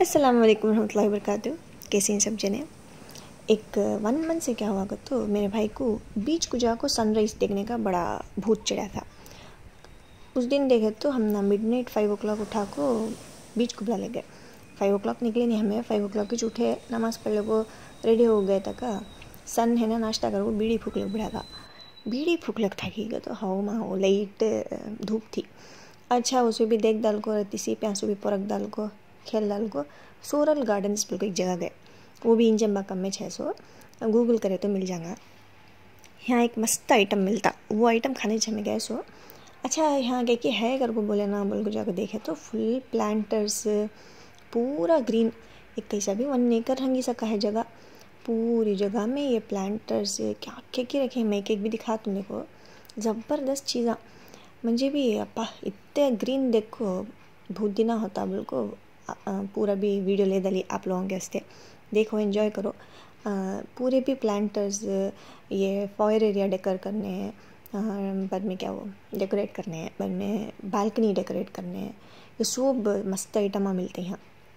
अस्सलाम वालेकुम रहमतुल्लाहि वबरकातुहू। कैसे हैं सब जने। एक 1 मंथ से क्या हुआ तो मेरे भाई को बीच को जाकर सनराइज़ देखने का बड़ा भूत चढ़ा था। उस दिन देखे तो हम ना मिडनाइट 5 o'clock उठा को बीच को बुला ले गए। 5 o'clock निकले नहीं, हमें 5 o'clock ही उठे, नमाज़ पढ़ लो, रेडी हो गए तक सन है ना नाश्ता करो, बीड़ी फूक लग बढ़ा था। बीड़ी फूक लग था कि तो हाओ माँ हो लाइट धूप थी। अच्छा उसमें भी देख डाल को तीसी प्यासो भी परक डाल को खेल डाल को सोरल गार्डन्स बिल्कुल एक जगह गए, वो भी इंजम्बा कम में 600 गूगल करे तो मिल जाएगा। यहाँ एक मस्त आइटम मिलता, वो आइटम खाने हमें गए सो अच्छा यहाँ गए कि है कर को बोले ना बोल को जाकर देखे तो फुल प्लांटर्स पूरा ग्रीन, एक कैसा भी 1 acre हंगी सका है जगह, पूरी जगह में ये प्लांटर्स क्या क्या रखे। मैं एक भी दिखा तुमने को ज़बरदस्त चीज़ा मुझे भी अपा इतने ग्रीन देखो बहुत दिन होता बिल्कुल। पूरा भी वीडियो ले डाली आप लोगों के वास्ते, देखो एंजॉय करो। पूरे भी प्लांटर्स ये फॉयर एरिया डेकोर करने हैं, बाद में क्या वो डेकोरेट करने हैं, बाद में बालकनी डेकोरेट करने हैं, ये सब मस्त आइटम मिलते हैं।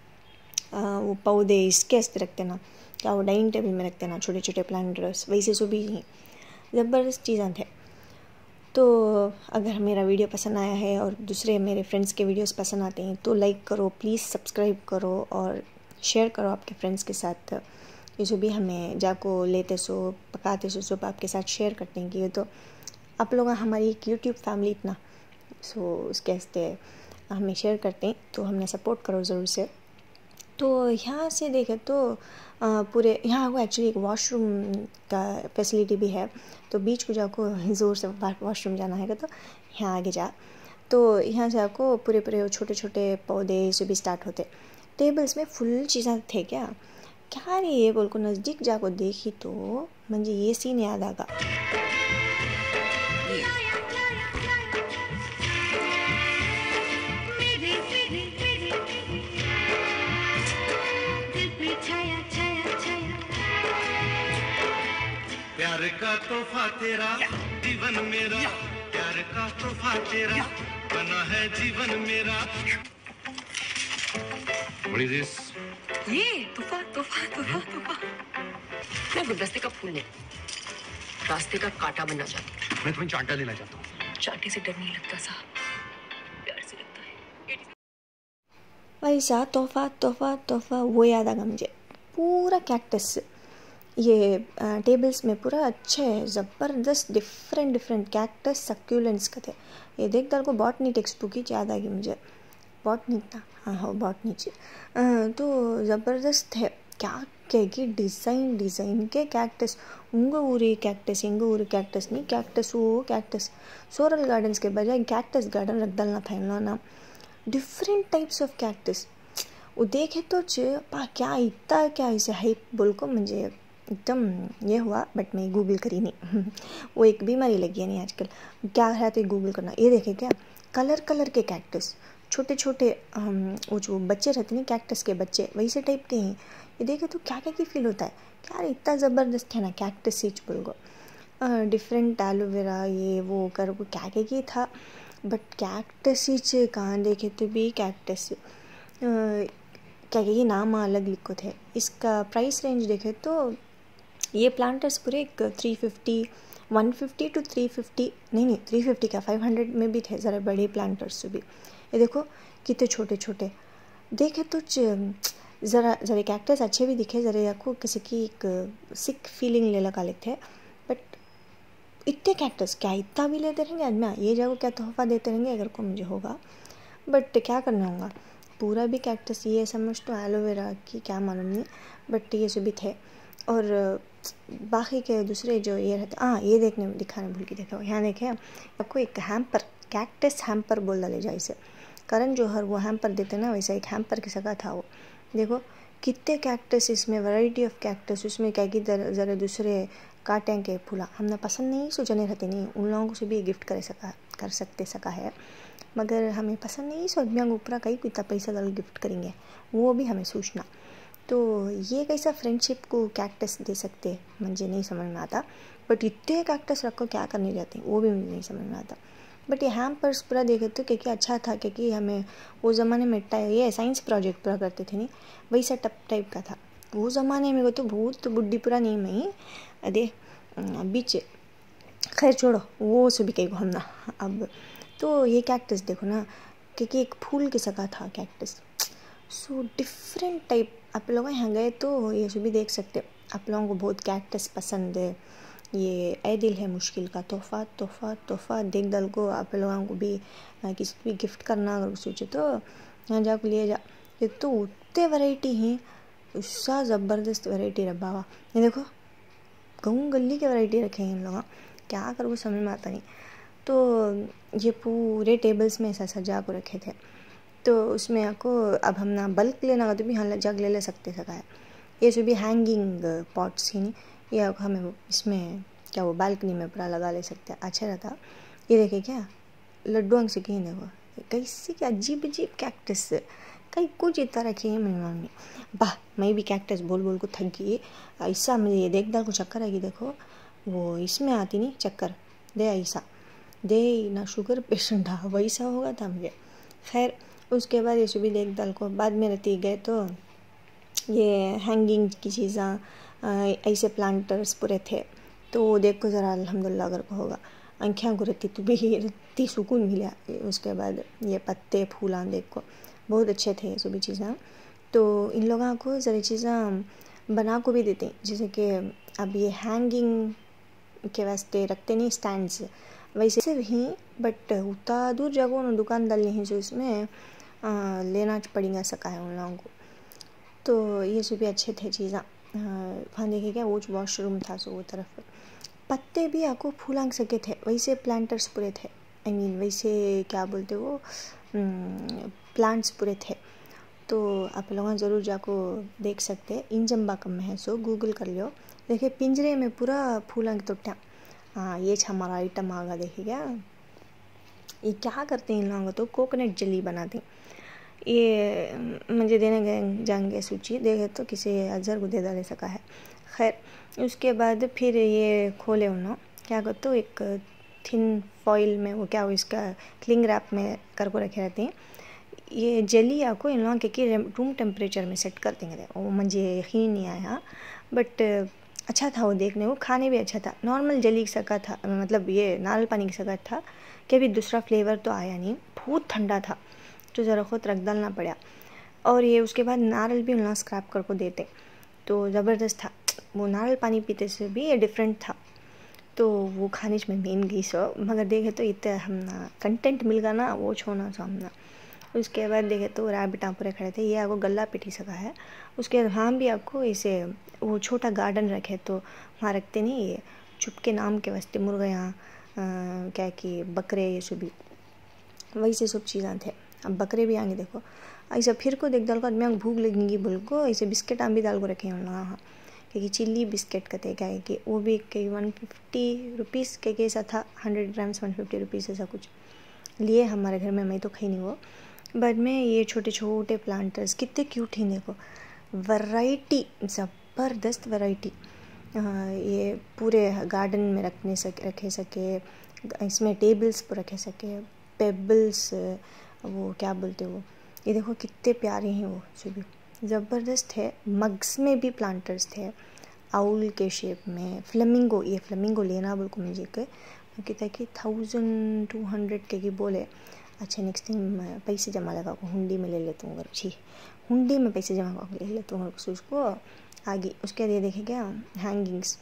वो पौधे इसके वास्ते रखते ना, क्या वो डाइनिंग टेबल में रखते ना छोटे छोटे प्लांटर्स, वैसे सब भी ज़बरदस्त चीज़ें थे। तो अगर मेरा वीडियो पसंद आया है और दूसरे मेरे फ्रेंड्स के वीडियोस पसंद आते हैं तो लाइक करो, प्लीज़ सब्सक्राइब करो और शेयर करो आपके फ्रेंड्स के साथ। ये जो भी हमें जाको लेते सो पकाते सो सब आपके साथ शेयर करते हैं कि ये तो आप लोग हमारी एक यूट्यूब फैमिली इतना सो उसके वास्ते हमें शेयर करते हैं, तो हमने सपोर्ट करो ज़रूर से। तो यहाँ से देखें तो पूरे यहाँ को एक्चुअली एक वॉशरूम का फैसिलिटी भी है, तो बीच को जाको ज़ोर से वॉशरूम जाना है तो यहाँ आगे जा, तो यहाँ से आपको पूरे पूरे छोटे छोटे पौधे से भी स्टार्ट होते। टेबल्स में फुल चीज़ें थे क्या क्या रे ये बोल को नज़दीक जाको देखी तो मुझे ये सीन याद आगा। प्यार का तोहफा तेरा जीवन मेरा, प्यार का तोहफा तेरा बना है जीवन मेरा। What is this? ये तोहफा तोहफा तोहफा तोहफा। मैं गुलदस्ते का फूल नहीं, रास्ते का कांटा बनना चाहती हूँ। मैं तुम्हें चांटा देना चाहता हूँ। चांटे से डर नहीं लगता साहब, प्यार से लगता है। वैसा तोहफा तोहफा तोहफा वो याद आगा मुझे। पूरा कैक्टस ये टेबल्स में पूरा अच्छे ज़बरदस्त डिफरेंट डिफरेंट कैक्टस सक्यूलेंट्स का थे। ये देख डाल को बॉटनी टेक्स्ट बुक ही याद आ गई मुझे, बॉटनी था हाँ बॉटनी तो ज़बरदस्त थे। क्या कहेगी डिज़ाइन के कैक्टस, उंग ऊरी कैक्टस इंग ऊरी कैक्टस नहीं कैक्टस वो कैक्टस सोरल गार्डन्स के बजाय कैक्टस गार्डन रख डालना था इन लोगों, डिफरेंट टाइप्स ऑफ कैक्टस। वो देखे तो पा क्या इतना क्या इसे हाइप बोल को मुझे एकदम ये हुआ, बट मैं गूगल करी नहीं वो एक बीमारी लगी है नहीं आजकल, क्या है तो गूगल करना। ये देखे क्या कलर के कैक्टस छोटे छोटे वो जो बच्चे रहते नहीं कैक्टस के बच्चे वैसे टाइप के हैं। ये देखे तो क्या की फील होता है क्या इतना ज़बरदस्त है ना कैक्टस सीच बोल को डिफरेंट एलोवेरा ये वो कर को क्या की था, बट कैक्टस सीच कहाँ देखे तो भी कैक्टस क्या ये नाम अलग लिखो थे। इसका प्राइस रेंज देखे तो ये प्लांटर्स पूरे 350 150 to 350 नहीं 350 का 500 में भी थे ज़रा बड़े प्लांटर्स भी। ये देखो कितने छोटे छोटे देखे तो ज़रा कैक्टस अच्छे भी दिखे, ज़रा आपको किसी की एक सिक फीलिंग ले लगा लेते हैं, बट इतने कैक्टस क्या इतना भी लेते रहेंगे आदमी, ये जगह क्या तोहफा देते रहेंगे अगर को मुझे होगा, बट क्या करना होगा पूरा भी कैक्टस ये समझ तो एलोवेरा की क्या मालूम नहीं, बट ये सभी थे। और बाकी के दूसरे जो ये रहते ये दिखाने भूल के देखो यहाँ देखे आपको एक हैम्पर कैक्टस हैम्पर बोल डाले जाए इसे करण जौहर वो हैम्पर देते ना वैसा एक हैम्पर की सका था वो। देखो कितने कैक्टस इसमें वैरायटी ऑफ कैक्टस उसमें क्या कि ज़रा दूसरे काटें के फूला हमने पसंद नहीं सोचने रहते नहीं, उन लोगों से भी गिफ्ट कर सकते है, मगर हमें पसंद नहीं सोचना ऊपर कहीं कितना पैसा डाल गिफ्ट करेंगे वो भी हमें सोचना। तो ये कैसा फ्रेंडशिप को कैक्टस दे सकते मुझे नहीं समझ में आता, बट इतने कैक्टस रखो क्या करने जाते हैं वो भी मुझे नहीं समझ में आता। बट ये हैम्पर्स पूरा देखे तो क्योंकि अच्छा था, क्योंकि हमें वो ज़माने में ये साइंस प्रोजेक्ट पूरा करते थे नहीं, वैसा टाइप का था वो ज़माने में। वो तो बहुत बुढ़ी पूरा नहीं मैं अरे बीच, खैर छोड़ो वो सभी कहीं को हम ना। अब तो ये कैक्टस देखो ना, क्योंकि एक फूल के सका था कैक्टस, सो डिफरेंट टाइप। आप लोग यहाँ गए तो ये सभी देख सकते हो। आप लोगों को बहुत कैक्टस पसंद है, ये ए दिल है मुश्किल का तोहफ़ा तोहफ़ा तोहफ़ा देख दल को आप लोगों को भी किसी भी गिफ्ट करना अगर सोचे तो यहाँ जाकर लिए जा। एक तो उतने वैरायटी हैं, उसका ज़बरदस्त वैरायटी रब्बा हुआ। ये देखो गहूँ गली के वैरायटी रखे हैं इन लोग, क्या कर वो समझ में आता नहीं। तो ये पूरे टेबल्स में ऐसा सजा को रखे थे, तो उसमें आपको अब हम ना बल्क लेना तो भी हाँ जग ले सकते सका है। ये जो भी हैंगिंग पॉट्स ही नहीं, ये हमें इसमें क्या वो बालकनी में पूरा लगा ले सकते हैं, अच्छा रहता। ये देखे क्या लड्डू अंग से कहीं देखो कैसी क्या अजीब अजीब कैक्टस कहीं कुछ इतना रखी है मेरी मम्मी। वाह मैं भी कैक्टस बोल बोल को थक गई। ऐसा मुझे ये देख दाल को चक्कर आएगी, देखो वो इसमें आती नहीं चक्कर दे, ऐसा दे ना शुगर पेशेंट था वैसा होगा था मुझे। खैर उसके बाद ये सुबह देख दाल को बाद में रहती गए तो ये हैंगिंग की चीज़ें ऐसे प्लांटर्स पूरे थे, तो देखो ज़रा अल्हम्दुलिल्लाह अगर को होगा आँखें को रहती तो भी इतनी सुकून मिला। उसके बाद ये पत्ते फूला देखो बहुत अच्छे थे ये सभी चीज़ें। तो इन लोगों को ज़रा चीज़ें बना को भी देते, जैसे कि अब ये हैंगिंग के वास्ते रखते नहीं स्टैंड्स वैसे भी, बट उतना दूर जगह ना दुकान डालनी है जो इसमें लेना पड़ेगा सका है उन लोगों को। तो ये सभी अच्छे थे चीज़ें। वहाँ देखे क्या वो वॉशरूम था सो वो तरफ पत्ते भी आपको फूलांग सके थे, वैसे प्लांटर्स पूरे थे। आई मीन वैसे क्या बोलते वो प्लांट्स पूरे थे। तो आप लोग ज़रूर जाको देख सकते हैं, इंजम्बा कम में है सो गूगल कर लियो। देखिए पिंजरे में पूरा फूलांग तोटा। हाँ ये हमारा आइटम आ गया, देखिए क्या ये क्या करते हैं इन लोगों तो कोकोनट जेली बनाते हैं। ये मुझे देने गए जाएंगे सूची देखे तो किसी अजहर को दे डाले सका है। खैर उसके बाद फिर ये खोले उन्होंने क्या करते हो एक थिन फॉइल में वो क्या हो इसका क्लिंग रैप में कर को रखे रहते हैं। ये जेली आपको इन लोगों के रूम टेम्परेचर में सेट कर देंगे। वो मुझे यकीन नहीं आया बट अच्छा था वो देखने को, खाने भी अच्छा था। नॉर्मल जेली की सका था, मतलब ये नारियल पानी की सका था कि भी दूसरा फ्लेवर तो आया नहीं, बहुत ठंडा था तो ज़रा खुद रख डालना पड़ा। और ये उसके बाद नारियल भी उन्होंने स्क्रैप कर को देते तो ज़बरदस्त था। वो नारियल पानी पीते से भी ये डिफरेंट था, तो वो खाने में मेन गई सो मगर देखे तो इतने हम कंटेंट मिल गया ना वो छोड़ना सो हमना। उसके बाद देखे तो रैबिट पूरे खड़े थे, ये आपको गला पिटी सका है। उसके बाद वहाँ भी आपको ऐसे वो छोटा गार्डन रखे तो वहाँ रखते नहीं ये चुपके नाम के वास्ते मुर्गा यहाँ क्या कि बकरे ये सब भी वैसे सब चीज़ें थे। अब बकरे भी आएंगे देखो ऐसा फिर को देख डाल को आदमी भूख लगेंगी बोल को ऐसे बिस्किट आम भी डाल को रखे हैं हाँ, क्योंकि चिल्ली बिस्किट कहते क्या है कि वो भी कई 150 रुपीज़ के कैसा था, 100 ग्राम्स 150 रुपीज़ ऐसा कुछ लिए हमारे घर में। मैं तो खाई नहीं वो बाद में ये छोटे छोटे प्लांटर्स कितने क्यूट हैं देखो, वैरायटी ज़बरदस्त वैरायटी। ये पूरे गार्डन में रखे सके, इसमें टेबल्स पर रखे सके, पेबल्स वो क्या बोलते वो ये देखो कितने प्यारे हैं वो सभी ज़बरदस्त है। मग्स में भी प्लांटर्स थे आउल के शेप में। फ्लेमिंगो, ये फ्लेमिंगो लेना बोल को मुझे कहता कि 1200 के बोले। अच्छा नेक्स्ट टाइम पैसे जमा लगा को हुंडी में ले लेता हूँ, अच्छी हुंडी में पैसे जमा कर ले लेता हूँ उसको आगे। उसके बाद ये देखे क्या हैंगिंग्स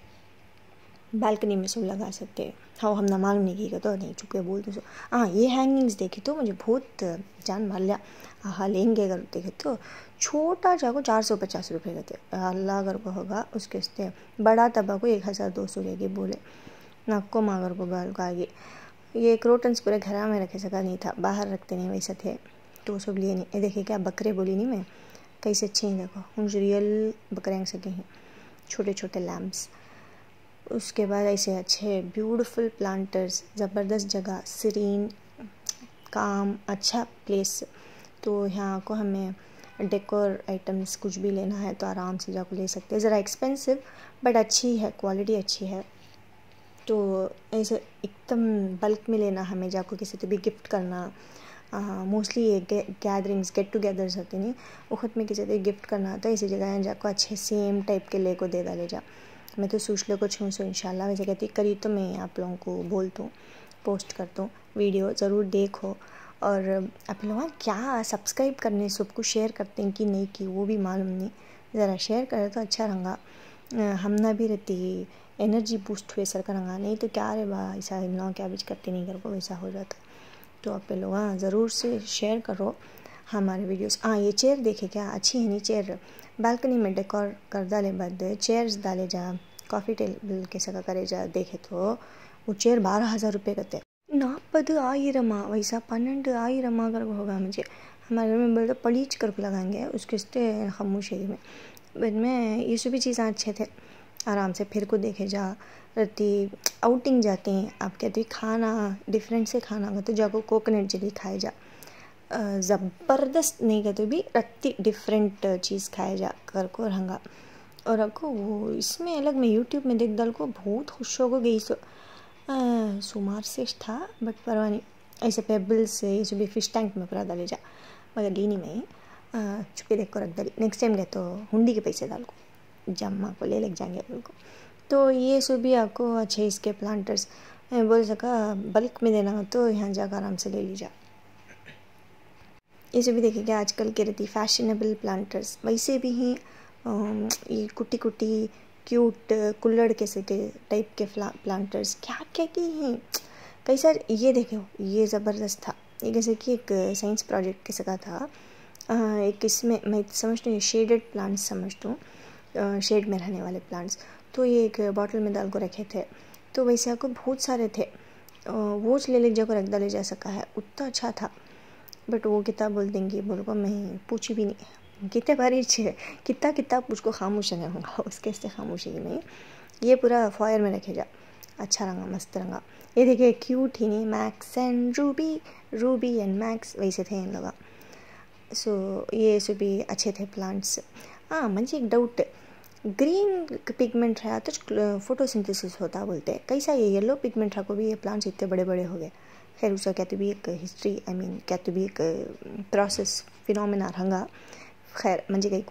बालकनी में सब लगा सकते हैं। हाँ हम ना मांगने की तो नहीं चुके बोलते सो। हाँ ये हैंगिंग्स देखी तो मुझे बहुत जान मार लिया। हाँ लेंगे अगर देखे तो छोटा जाको 450 रुपये का थे, अल्लाह अगर को होगा उसके वास्ते बड़ा तबा को 1200 के बोले नाको मागर को गाल को आगे। ये क्रोटन्स पूरे घर में रखे सका नहीं था, बाहर रखते नहीं वैसे थे तो सब लिए नहीं। ये देखिए क्या बकरे बोली नहीं मैं कैसे अच्छे हैं देखो, उन रियल बकरे सके हैं छोटे छोटे लैम्प्स। उसके बाद ऐसे अच्छे ब्यूटीफुल प्लांटर्स, ज़बरदस्त जगह, सीरीन काम अच्छा प्लेस। तो यहाँ को हमें डेकोर आइटम्स कुछ भी लेना है तो आराम से जाकर ले सकते हैं। ज़रा एक्सपेंसिव बट अच्छी है, क्वालिटी अच्छी है। तो ऐसे एकदम बल्क में लेना, हमें जाको किसी तो भी गिफ्ट करना, मोस्टली ये गैदरिंग्स गेट टुगेदर्स होते नहीं, वो खुद में किसी तो गिफ्ट करना होता है। इसी जगह जाको अच्छे सेम टाइप के ले को दे डाले जा। मैं तो सोच लो कुछ हूँ सो इंशाल्लाह वैसे कहती करी तो मैं आप लोगों को बोलता हूँ, पोस्ट करता हूँ, वीडियो ज़रूर देखो। और आप लोग क्या सब्सक्राइब करने सबको शेयर करते हैं कि नहीं कि वो भी मालूम नहीं, ज़रा शेयर करे तो अच्छा रंगा, हम ना भी रहती एनर्जी बूस्ट हुए सर करेंगा, नहीं तो क्या रे बा ऐसा इन लोग क्या बीच करते नहीं कर को वैसा हो जाता। तो आप लोग ज़रूर से शेयर करो हमारे वीडियोस। ये चेयर देखे क्या अच्छी है नहीं, चेयर बालकनी में डेकोर कर डाले बाद चेयर्स डाले जा, कॉफ़ी टेबल के सका करे जा, देखे तो वो चेयर 12,000 रुपये का थे। 40,000 वैसा 12,000 कर होगा मुझे, हमारे घर में बोलते पलीच कर लगाएंगे उसके खामोशी में। बट में ये सभी चीज़ें अच्छे थे, आराम से फिर को देखे जा रती आउटिंग जाते हैं। आप कहते खाना डिफरेंट से खाना का तो जाको कोकोनट जेली खाए जा, ज़बरदस्त नहीं कहते भी रत्ती डिफरेंट चीज़ खाए जा कर को रंगा। और आपको वो इसमें अलग मैं यूट्यूब में देख डाल को बहुत खुश हो गई। सुमार से था बट परवाह नहीं, ऐसे पेबल्स से ये भी फिश टैंक में पूरा डाले जा, मगर ली नहीं मैं चुपके देख को रख डाली। नेक्स्ट टाइम गए तो हुंडी के पैसे डाल को जम्मा को ले लग जाएंगे अपन को। तो ये सब भी आपको अच्छे इसके प्लांटर्स मैं बोल सका बल्क में देना हो तो यहाँ जाकर आराम से ले लीजिए। ये सब भी देखिएगा आजकल के रहती फैशनेबल प्लांटर्स, वैसे भी ही ये कुटी कुटी क्यूट कुल्लड़ के से टाइप के प्लांटर्स क्या क्या की हैं कई सारे। ये देखो ये ज़बरदस्त था, ये जैसे कि एक साइंस प्रोजेक्ट के सका था, एक इसमें मैं समझती हूँ शेडेड प्लांट्स समझता हूँ, शेड में रहने वाले प्लांट्स। तो ये एक बॉटल में डाल को रखे थे, तो वैसे आपको बहुत सारे थे, वो ले जाकर रख डाले जा सका है, उतना अच्छा था। बट वो किताब बोल देंगी बोल को मैं पूछी भी नहीं कितने बारी कितना किताब उसको खामोश नहीं होगा, उसके से खामोशी नहीं। ये पूरा फॉयर में रखे जा, अच्छा रंगा मस्त रंगा। ये देखिए क्यूट ही नहीं, Max and Ruby and Max वैसे थे इन लोग। सो ये सब भी अच्छे थे प्लांट्स। मुझे एक डाउट, ग्रीन पिगमेंट रहा तो फोटोसिंथेसिस होता बोलते हैं, कैसा ये येलो पिगमेंट रहा को भी ये प्लांट्स इतने बड़े बड़े हो गए। खैर उसका कहते भी एक हिस्ट्री कहते भी एक प्रोसेस फिनोमेना रंगा। खैर मुझे कहीं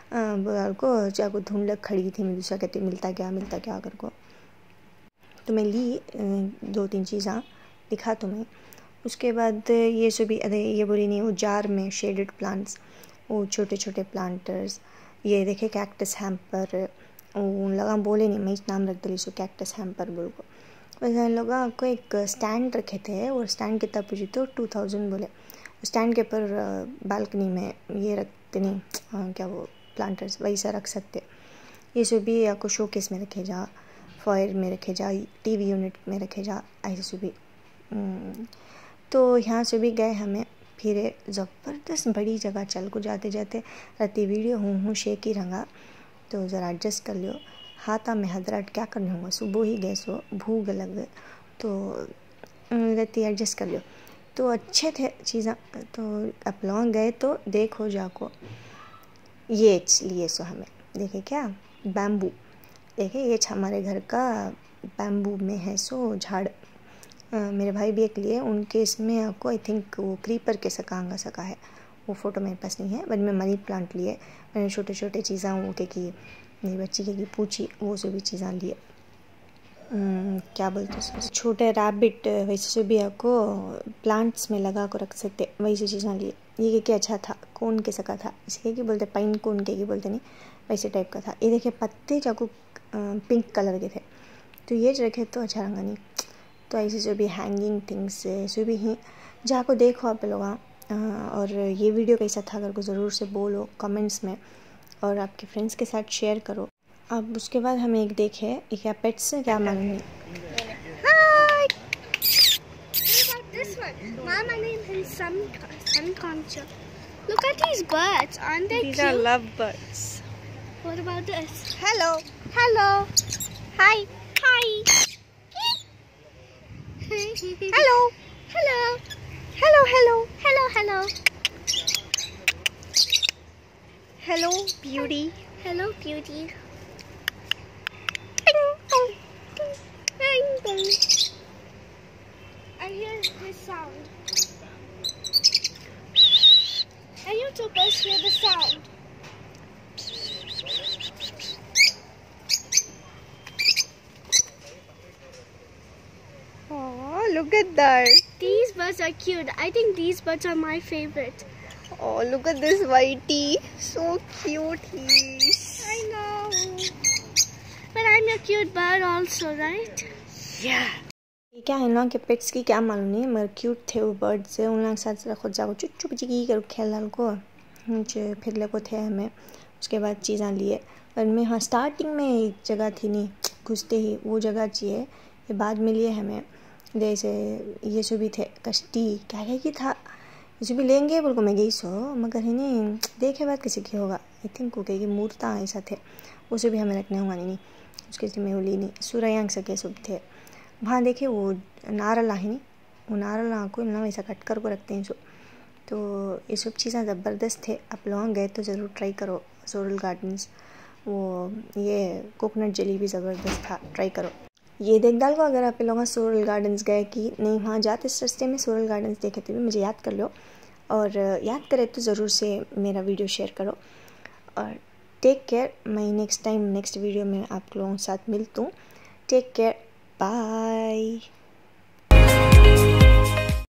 को चाको ढूंढ खड़ी थी, मैं दूसरा कहते मिलता क्या कर को। तो मैं ली 2-3 चीज़ें दिखा तुम्हें। उसके बाद ये सभी अरे ये बोली नहीं, वो जार में शेडेड प्लांट्स, वो छोटे छोटे प्लांटर्स। ये देखे कैक्टस हैम्पर, वो लगा बोले नहीं मैं नाम रख दिली सो कैक्टस हैम्पर बोल को। वैसे लोग को एक स्टैंड रखे थे, और स्टैंड कितना पूछी तो 2000 बोले। स्टैंड के ऊपर बालकनी में ये रखते नहीं क्या वो प्लांटर्स वैसा रख सकते। ये सब भी आपको शोकेस में रखे जा, फॉयर में रखे जा, टीवी यूनिट में रखे जा, ऐसे सब भी। तो यहाँ से भी गए हमें फिर ज़बरदस्त बड़ी जगह चल को जाते जाते राती वीडियो हूँ शेक ही रंगा, तो ज़रा एडजस्ट कर लियो। हाथा में हदराट क्या करने होगा, सुबह ही गए सो भूख लग तो राती एडजस्ट कर लियो। तो अच्छे थे चीज़ें, तो आप लोग गए तो देखो जाको। ये लिए सो हमें देखे क्या बैम्बू, देखे ये हमारे घर का बैम्बू में है सो झाड़। मेरे भाई भी एक लिए, उनके इसमें आपको आई थिंक वो क्रीपर के सका है, वो फ़ोटो मेरे पास नहीं है, बट मैं मनी प्लांट लिए। मैंने छोटे छोटे चीज़ें वो कि मेरी बच्ची की पूछी वो सभी चीज़ें लिए। क्या बोलते हैं छोटे रैबिट, वैसे से भी आपको प्लांट्स में लगा कर रख सकते, वैसी चीज़ें लिए। ये क्या अच्छा था, कोन के सका था, इसे क्या बोलते पाइन कोन के बोलते नहीं, वैसे टाइप का था। ये देखिए पत्ते जाको पिंक कलर के थे, तो ये रखे तो अच्छा रंगा नहीं। तो ऐसे जो भी हैंगिंग थिंग्स जो भी हैं जाको देखो आप लोग। और ये वीडियो कैसा था अगर को ज़रूर से बोलो कमेंट्स में, और आपके फ्रेंड्स के साथ शेयर करो। अब उसके बाद हमें एक देखे क्या पेट्स से क्या मालूम नहीं। Hi! What about this one? Mama named him Sunconcha. Look at these birds, aren't they These cute? are love birds. What about this? Hello. Hello. Hi. Hi. Hello. Hello. Hello. Hello. Hello. Hello. Hello, beauty. Hello, beauty. Ding dong. Ding And here's this sound. And you two both hear the sound. Oh, look at that. These birds are cute. I think these birds are my favorite. Oh, look at this whitey. So cute he is. I know. But I'm a cute bird also, right? Yeah. क्या इन लोगों के pets की क्या मालूम नहीं मगर cute थे वो बर्ड से उन लोगों के साथ खुद जाओ चुच्चू पिची कर खेल डाल को फिर ले को थे हमें उसके बाद चीज़ें लिए पर मैं हाँ स्टार्टिंग में एक जगह थी नहीं घुसते ही वो जगह चाहिए ये बाद में लिए हमें जैसे ये सो भी थे कश्ती क्या क्या की था ये सो भी लेंगे बोल को मैं गई सो मगर है नहीं देखे बाद किसी की होगा आई थिंक वो कहीं मूर्ता ऐसा थे उसे भी हमें रखने होगा नहीं उसके लिए मैं वो ली नहीं सूर्यांग सके सब थे वहाँ देखिए वो नारला है नहीं वो नारला को ना वैसा कट कर को रखते हैं सो तो ये सब चीज़ें ज़बरदस्त थे आप लोग गए तो ज़रूर ट्राई करो सोरल गार्डन्स वो ये कोकोनट जेली भी ज़बरदस्त था ट्राई करो ये देख डाल को अगर आप लोग सोरल गार्डन्स गए कि नहीं वहाँ जाते इस रास्ते में सोरल गार्डन्स देखे थे भी मुझे याद कर लो और याद करे तो ज़रूर से मेरा वीडियो शेयर करो और टेक केयर मैं नेक्स्ट वीडियो में आप लोगों के साथ मिलती हूँ टेक केयर बाय